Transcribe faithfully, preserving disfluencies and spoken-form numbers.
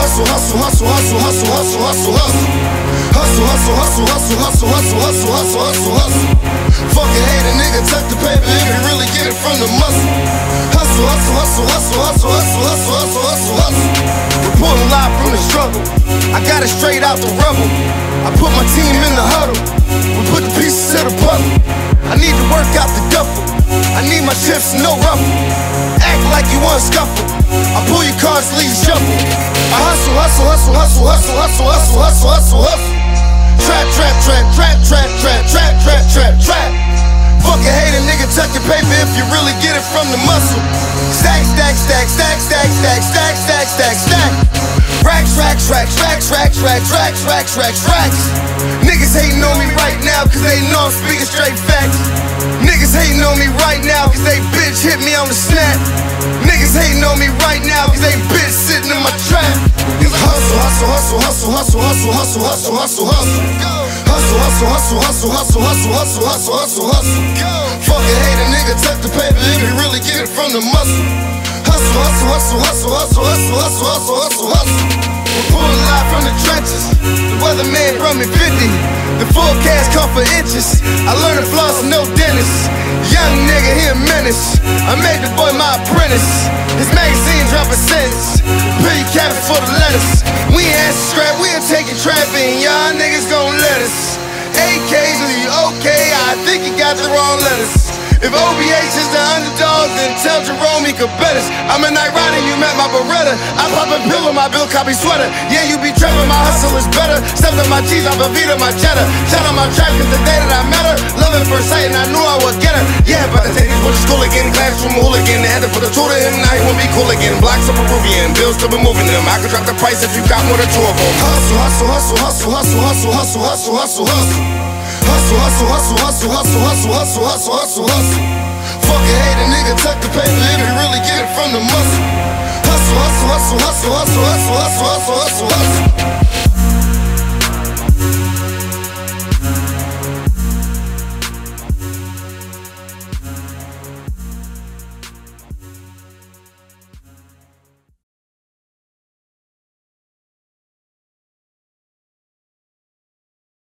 hustle, hustle, hustle, hustle, hustle, hustle, hustle, hustle. Hustle, hustle, hustle, hustle, hustle, hustle, hustle, hustle, hustle, hustle. Fucking hate a nigga, tuck the paper if you really get it from the muscle. Hustle, hustle, hustle, hustle, hustle, hustle, hustle, hustle, hustle, hustle. Reporting live from the struggle. I got it straight out the rubble. I put my team in the huddle. We put the pieces to the puzzle. I need to work out the duffel. I need my chips, no ruffle. Act like you want scuffle. I pull your cards, leave you shuffle. I hustle, hustle, hustle, hustle, hustle, hustle, hustle, hustle, hustle, hustle. Trap, trap, trap, trap, trap, trap, trap, trap, trap, trap. Fucking hate a nigga, tuck your paper if you really get it from the muscle. Stack, stack, stack, stack, stack, stack, stack, stack, stack, stack. Racks, racks, racks, racks, racks, racks, racks, racks, racks, racks. Niggas hating on me right now cause they know I'm speaking straight facts. Niggas hating on me right now cause they bitch hit me on the snap. Niggas hating on me right now cause they bitch sitting in my trap. Hustle, hustle, hustle, hustle, hustle, hustle, hustle, hustle, hustle, hustle. Hustle, hustle, hustle, hustle, hustle, hustle, hustle, hustle, hustle, hustle. Fucking hate a nigga, tuck the paper if you really get it from the muscle. Hustle, hustle, hustle, hustle, hustle, hustle, hustle, hustle, hustle, hustle. We're pulling live from the trenches. The weatherman brought me fifty. The forecast come for inches. I learned to floss, no dentist. Young nigga, he a menace. I made the boy my apprentice. His magazine dropping cents. Pay your cabin for the lettuce. We ain't asking scrap, we ain't taking trapping. Y'all niggas gon' let us. A Ks, are you okay? I think you got the wrong letters. If O B H is the underdog, then tell Jerome he could bet us. I'm a night rider, you met my Beretta. I pop a pill on my Bill Cosby sweater. Yeah, you be trapping, my hustle is better. Stepped on my cheese, I'm a Vita, my cheddar. Shout out my trap, cause the day that I met her, love at first sight, and I knew I would get her. Yeah, but the take these boys to school again, classroom hooligan. They had to put a tool to him, now he won't be cool again. Blocks of Peruvian, bills still be moving them. I could drop the price if you got more than two of them. Hustle, hustle, hustle, hustle, hustle, hustle, hustle, hustle, hustle, hustle. Hustle, hustle, hustle, hustle, hustle, hustle, hustle, hustle, hustle, hustle. Fucking hate a nigga, tuck the paper if you really get it from the muscle. Hustle, hustle, hustle, hustle, hustle, hustle, hustle, hustle, hustle, hustle.